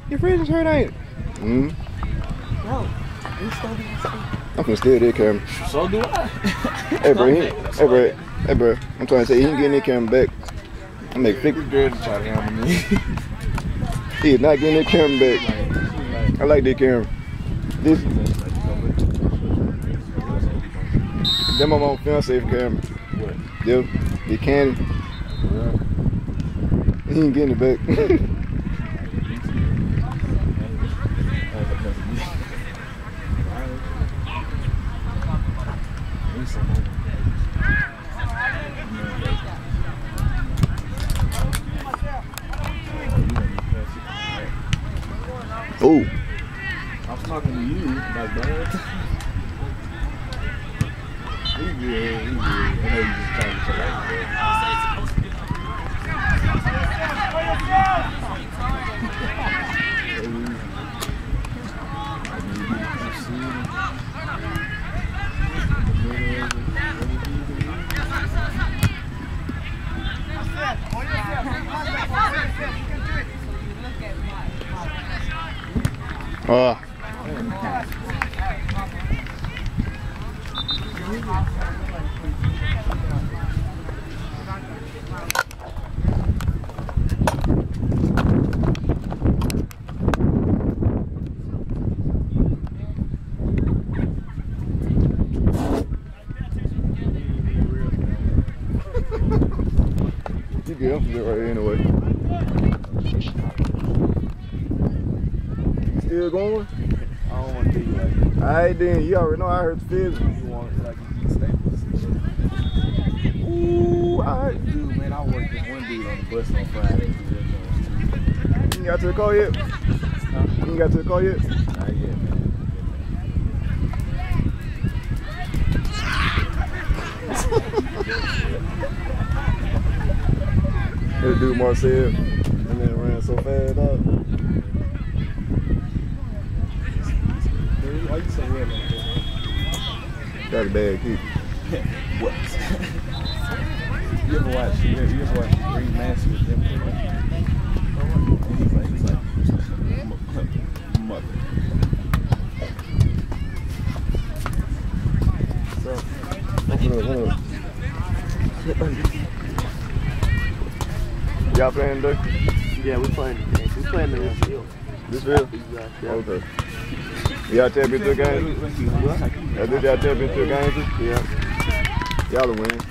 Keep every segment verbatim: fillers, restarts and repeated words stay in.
Your friend's hurt, ain't it? Mm-hmm. No. You still be I'm finna steal that camera. So do I. Hey, bro. He, hey, bro. Hey, bro. I'm trying to say he ain't getting that camera back. I make flick. This girl to try to handle me. He is not getting that camera back. I like that camera. This. Them my mom fiance camera. What? Yep. The Canon. Yeah. He ain't getting it back. Oh. I'm talking to you, my bad. He good, he good. I know you just trying to chill out, Ah. You good? I'm good right here anyway. You still going? I don't want to be like that. Alright then, you already know I heard the fizz. You want like you can stay position. Ooh, alright. Dude, man, I worked with one dude on the bus on Friday. You ain't got to the car yet? Huh? You ain't got to the car yet? Not yet, man. It'll do Marcel, and then it ran so fast up. Why you so red like that? Got a bad kick. What? You ever watch? You ever, you ever watch Green Master with them? And he's like, he's like, mother. So, hold up, hold up. Y'all playing today? Yeah, we playing today. We playing in this field. This field? Exactly. Okay. Y'all tap into a game? Y'all did y'all tap into a game too? Yeah. Y'all will win.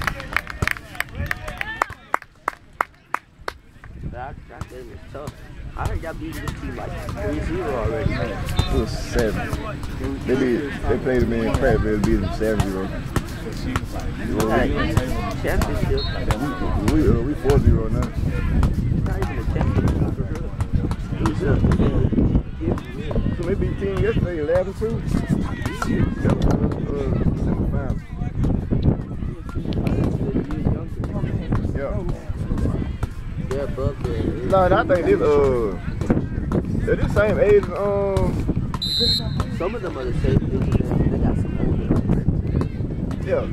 That, that game is tough. I heard y'all beat this team like three zero already. It was seven. They beat, they played them in Prattville, beat them seven zero. Like, championship. We, uh, we four zero now. It's not even a championship for real. Who's up? So they beat team yesterday eleven two. That was uh, semifinals. Yeah. Yeah, but No, I think this uh they're the same age as um some of them are the same thing. They got some older friends. yeah.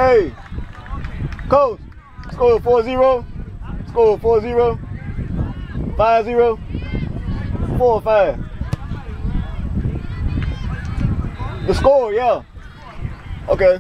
Hey, coach, score four zero. Score four zero. five zero. four five. The score, yeah. Okay.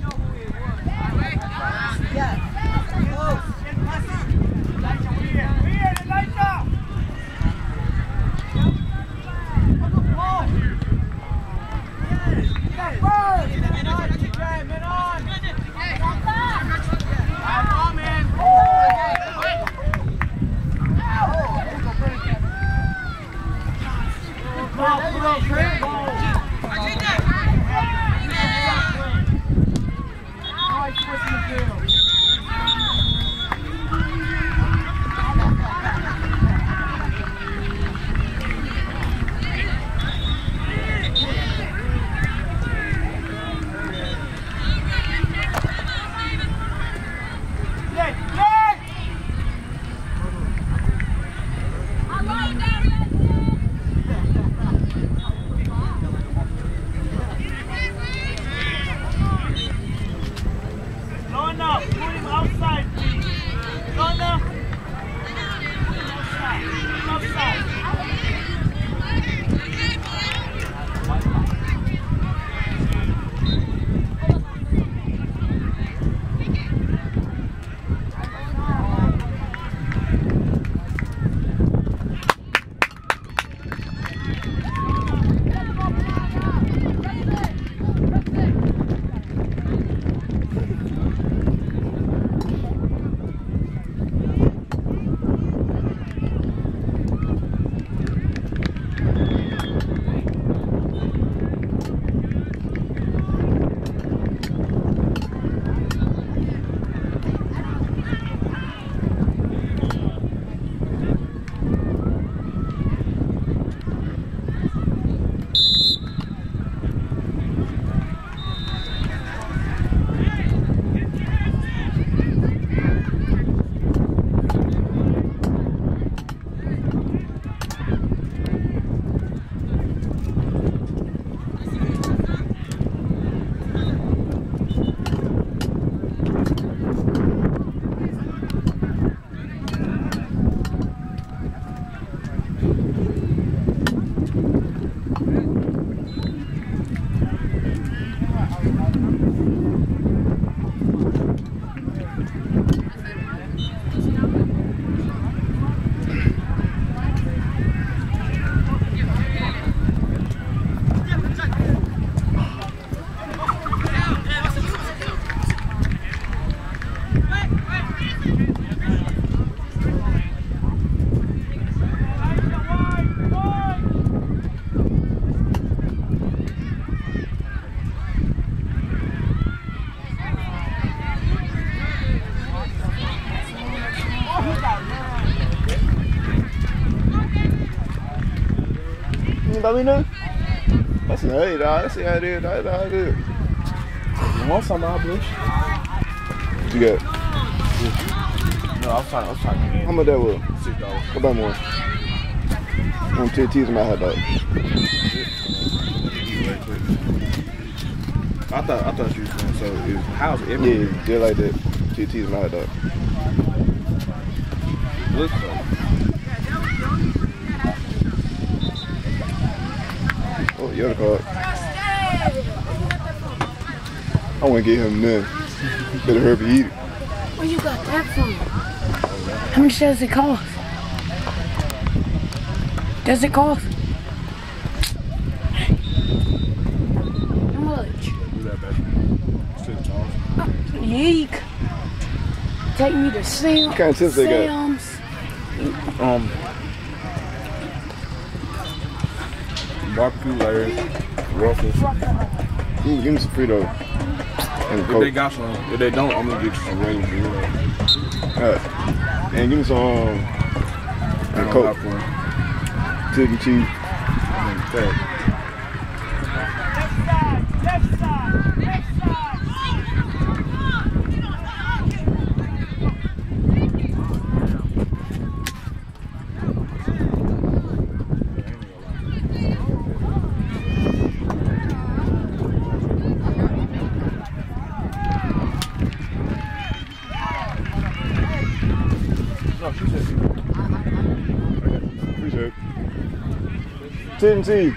About me now? That's not it, dog. That's how it is, dog. That's how it is. You want some, I'll bless What you got? No, I was trying, I was trying. How much that was? Six dollars. What about more? I'm ten T's in my hot dog. I thought, I thought you was saying, so is house everywhere? Yeah, just like that. ten T's in my hot dog. Look though. Oh, you're the card. I want to get him none. Better hurry up and eat it. Where you got that from? How much does it cost? Does it cost? How much? Do that, baby. Six dollars. Yeek. Take me to Sam. What kind of tips they got? Sam's. Um, barbecue layers, ruffles. Mm, give me some Fritos. And a If Coke. they got some, if they don't, I'm gonna get you some regular burritos. Alright. And give me some um, I and a don't Coke. have one. Chicken cheese. I mean, fat. No, she said it. Appreciate it. ten T.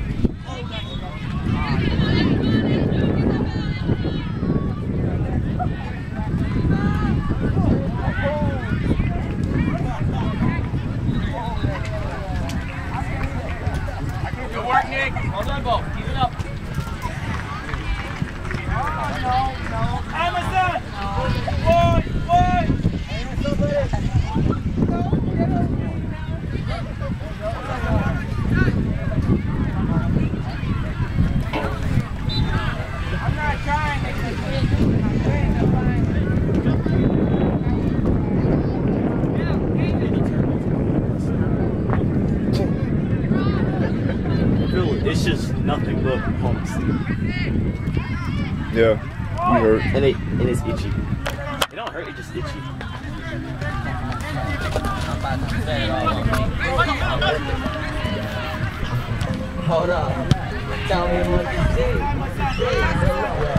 Good work, Nick. Well done, Bo. Keep it up. Oh, no, no. Amazon! Boy, boy! I'm not trying to It's just nothing but pumps. Yeah, we hurt. And it and it's itchy. It don't hurt, it's just itchy. Hold up. Tell me what you see.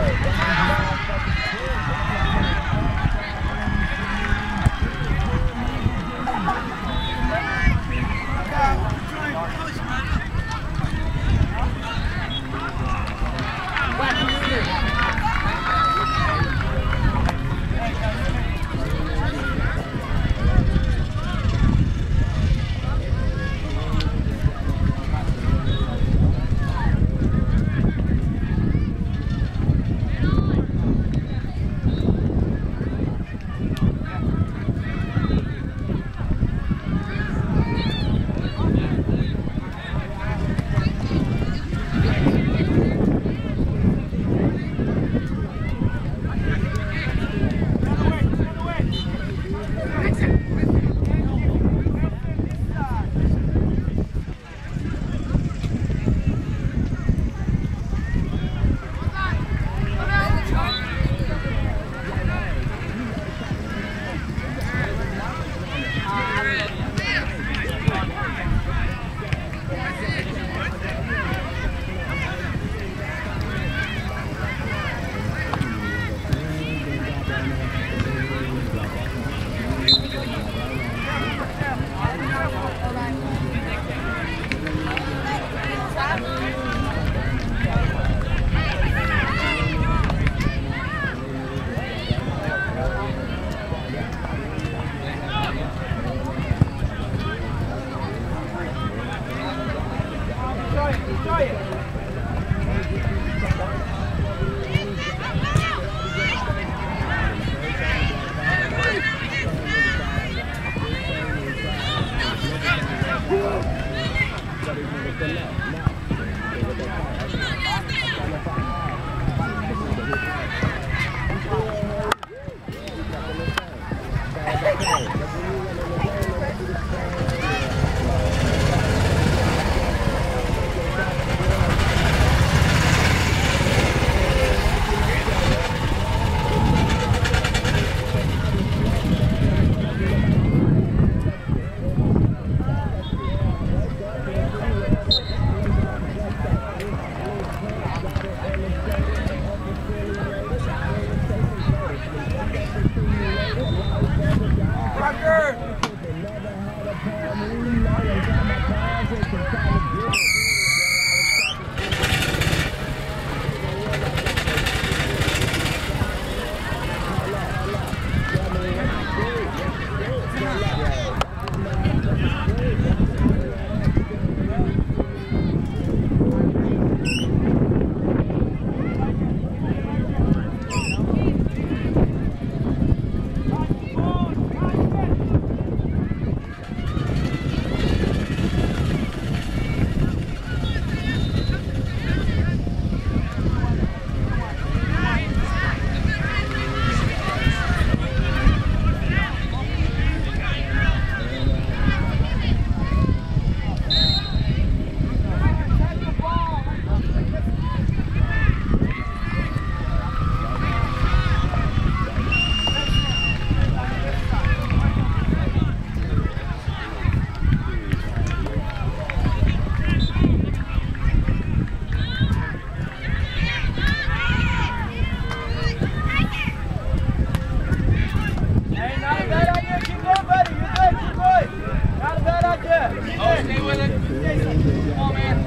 Stay with it. Come on, man.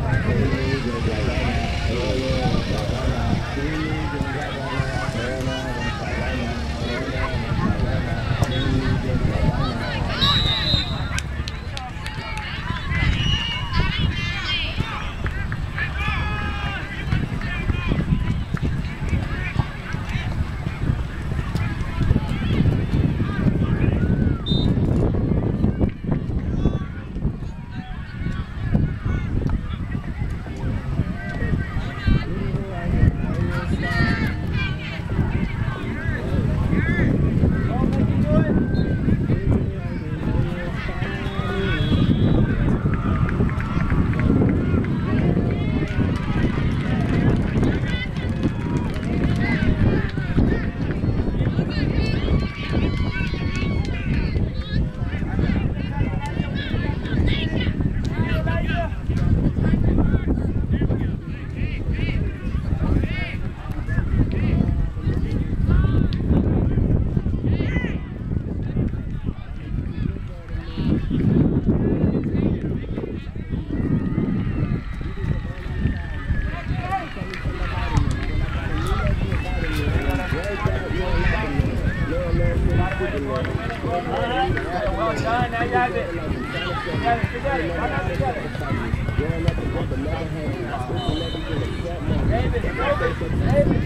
Well done, now you got it. You got it, you got it. Why not together? David, David,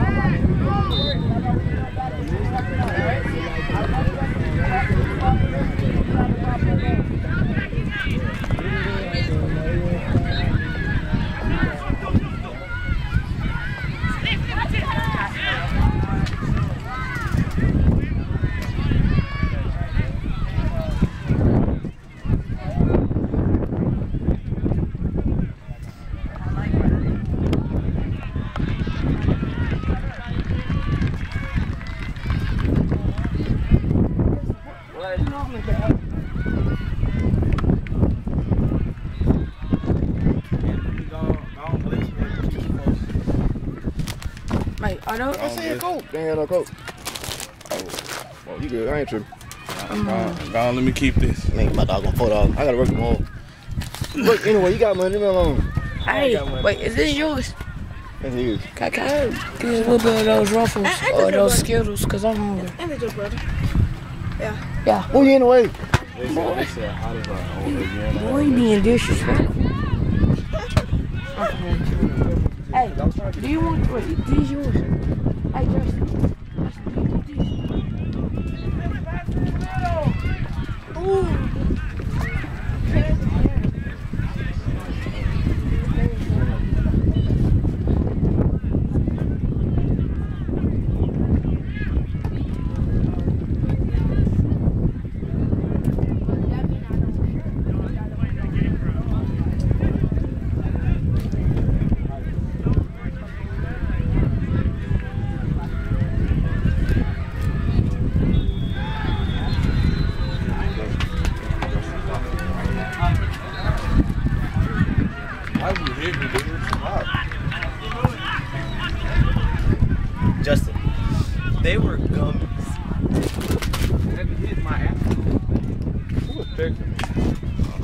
Mate, I don't. I said coat. They ain't had no coat. Oh, well, you good. I ain't tripping. Go on, go on, let me keep this. Man, my dog gonna four dollars. I gotta work tomorrow. Look, anyway, you got money. Leave me alone. Hey, wait, is this yours? That's his. Can I get a little bit of those ruffles I- I or took those it, Skittles? Because I'm hungry. And it's your brother. Yeah. Yeah. Who you in the way? They said, they said, how does I own again? Boy, you being disrespectful. Hey, do you want, wait, these yours? Hey, Justin. Justin, they were gummies. Had to hit my ass. Who was texting me?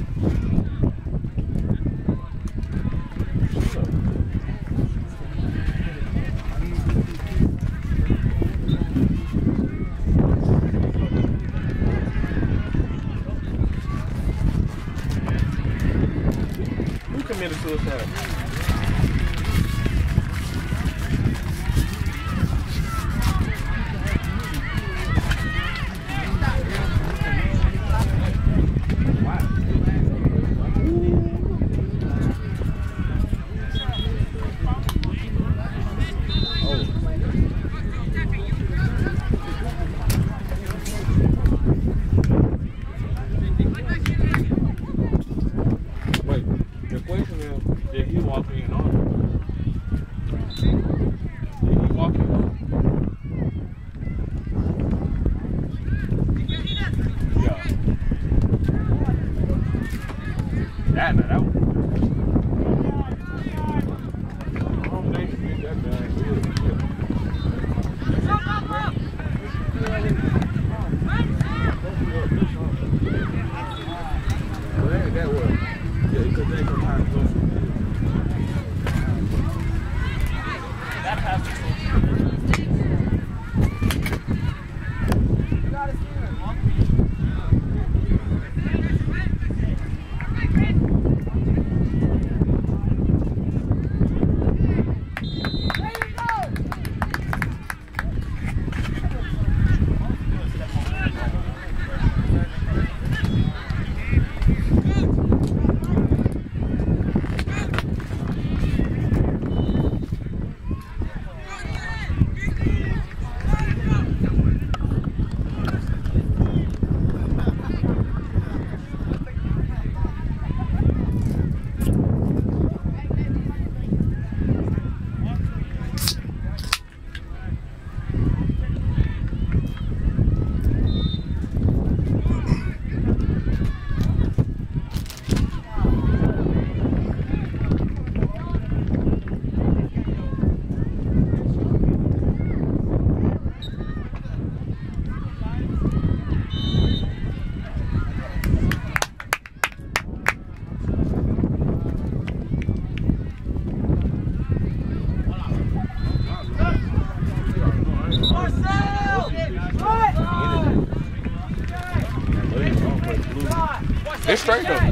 Who committed suicide? Wait, the question is, did he walk in on it? Did he walk in on it? Yeah. That, no, that was... I don't think he did that bad. He was good. Well, that was... It's straight though.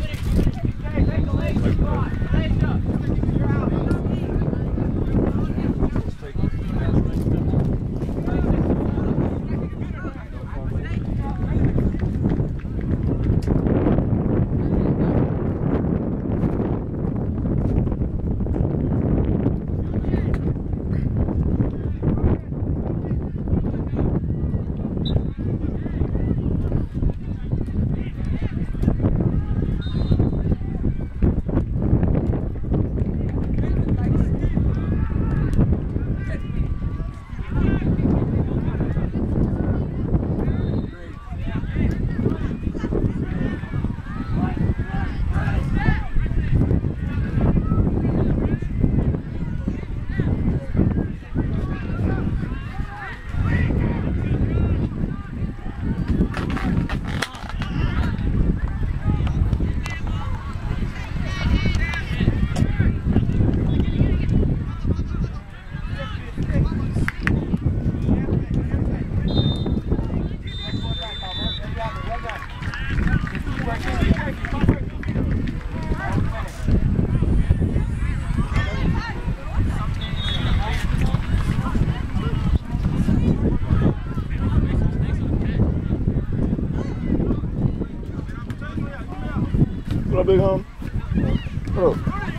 What up, big home? Oh.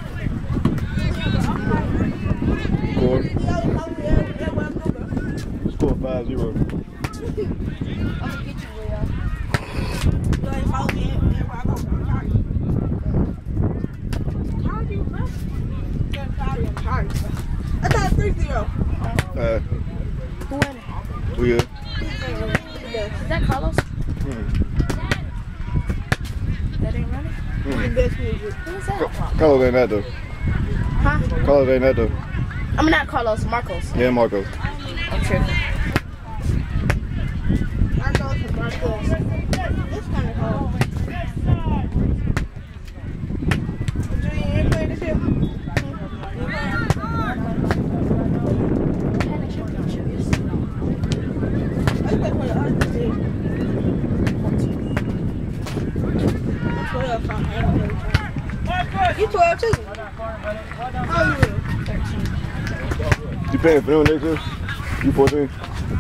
Score. Score five zero. I thought three zero. Uh, Who won it? we good. Is that Carlos? Mm. That ain't running? Mm. Who is that? Carlos ain't that though. Huh? Carlos ain't that though. I mean, not Carlos, Marcos. Yeah, Marcos. I'm tripping. Marcos and Marcos. It's kind of hard. Julian, you ain't playing this year? I play for the other team. I'm twelve, so I ain't really. You twelve too? How old you? You paying for them next year? You fourteen?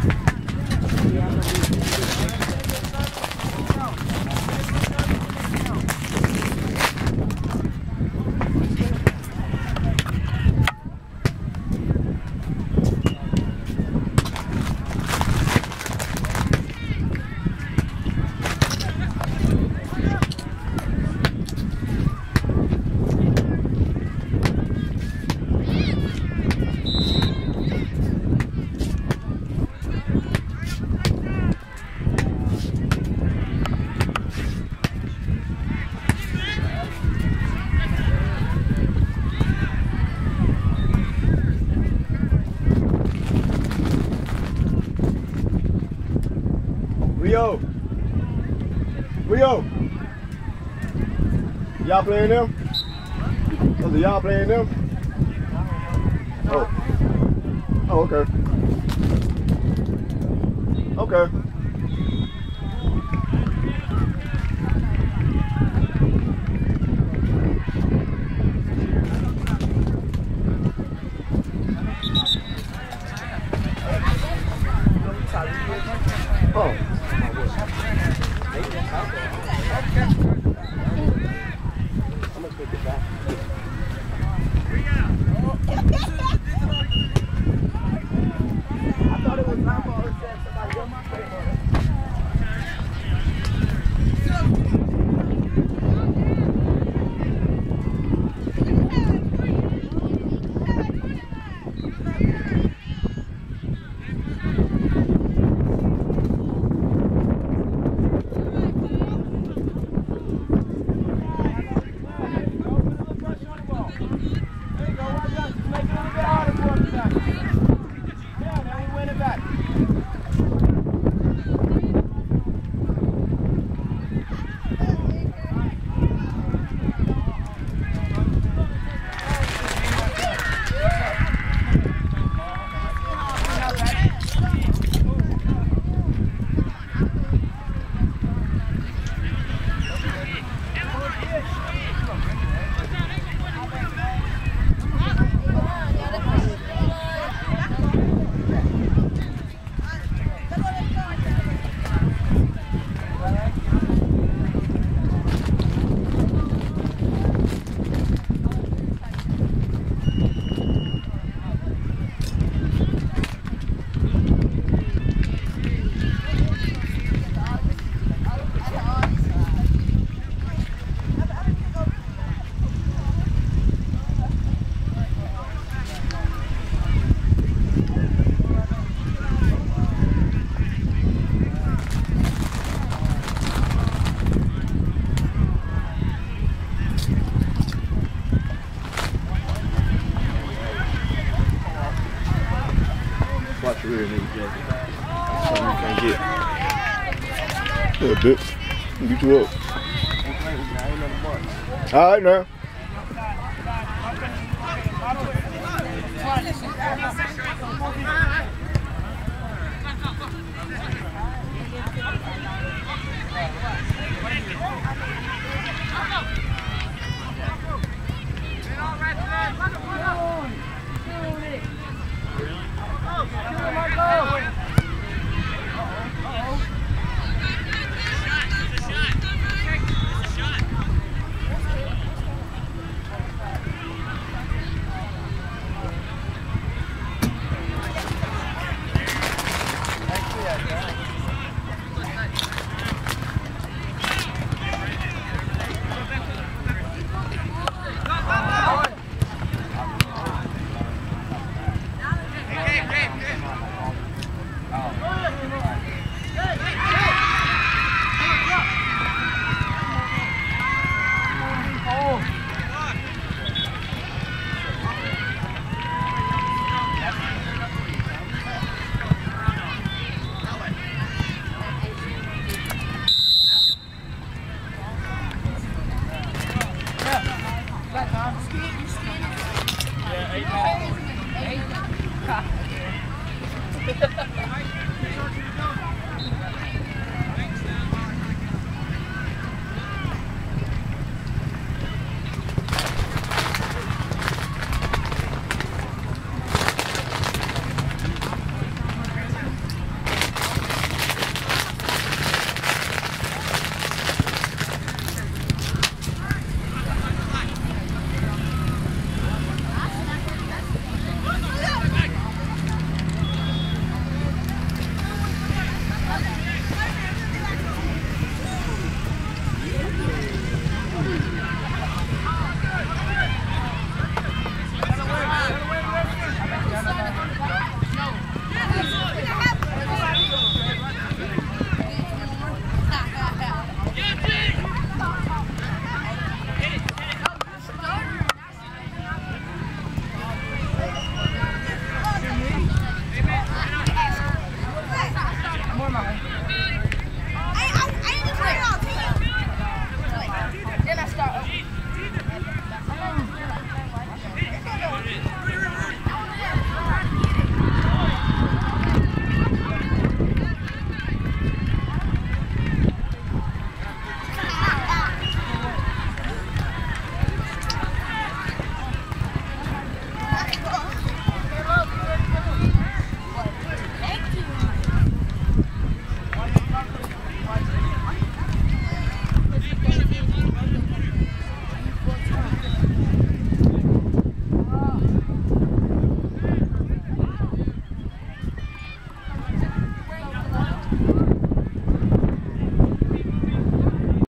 Rio. Rio. Y'all playing them? Those are y'all playing them? Oh. Oh, okay. Okay. Oh. Something you can't get. Yeah, bitch. Beat you up. All right, now.